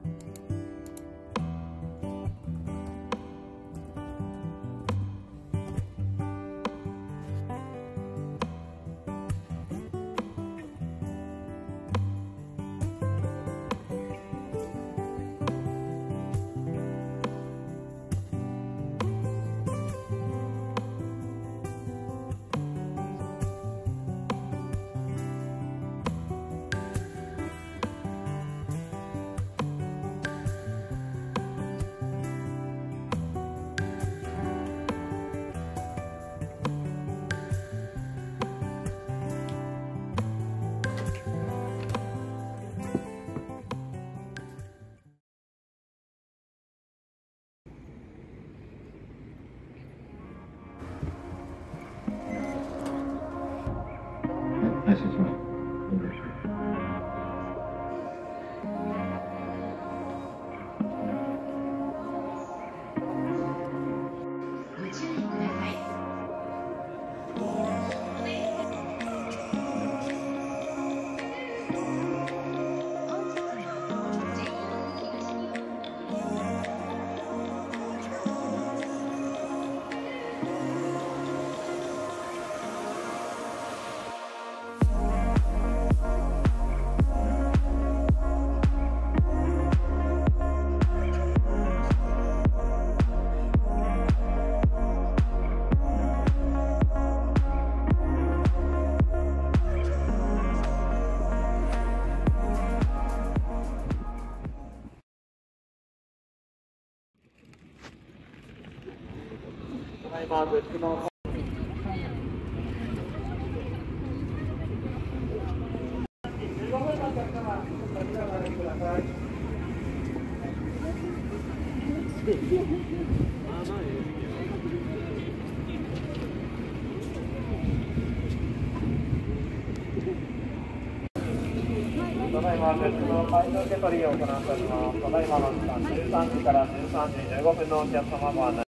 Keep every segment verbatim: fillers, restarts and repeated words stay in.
配信します。 今グッズのじゅうごふんのお客様、こちらまでください。ただいまグッズの会場受け取りを行っております。ただいまの時間じゅうさんじからじゅうさんじじゅうごふんのお客様ご案内。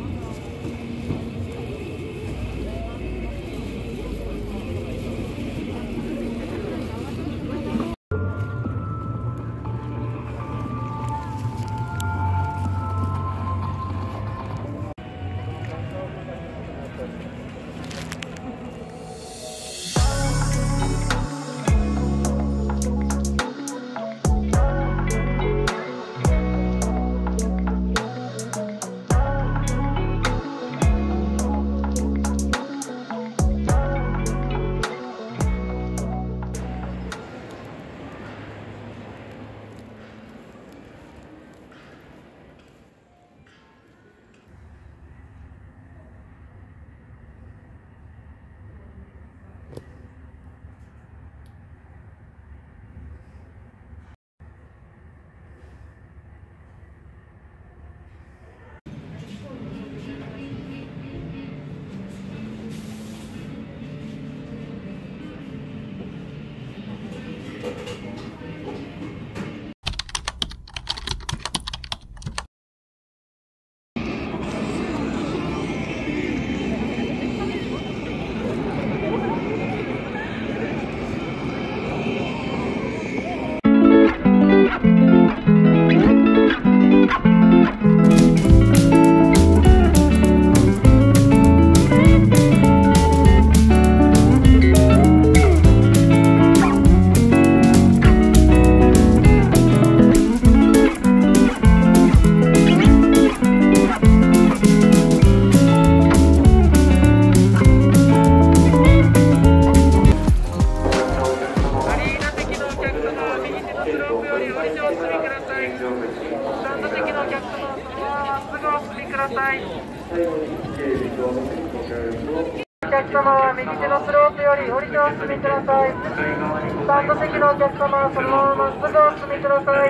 お客様は右手のスロープより降りてお進みください。スタンド席のお客様はそのまままっすぐお進みください。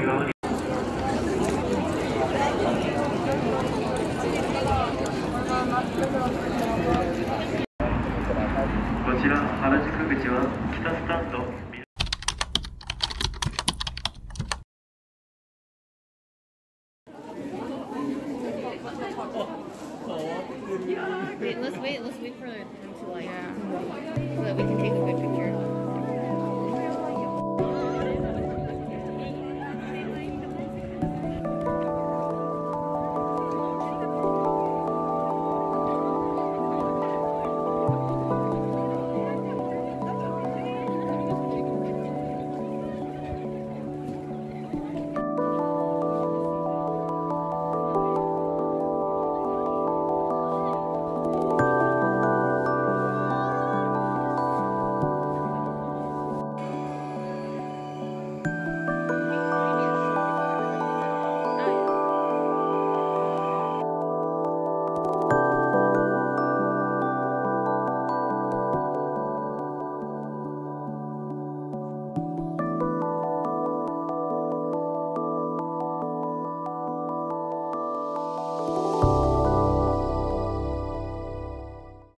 こちら原宿口は北スタンド。 Wait, let's wait. Let's wait for them to like, yeah. So that we can take a good picture.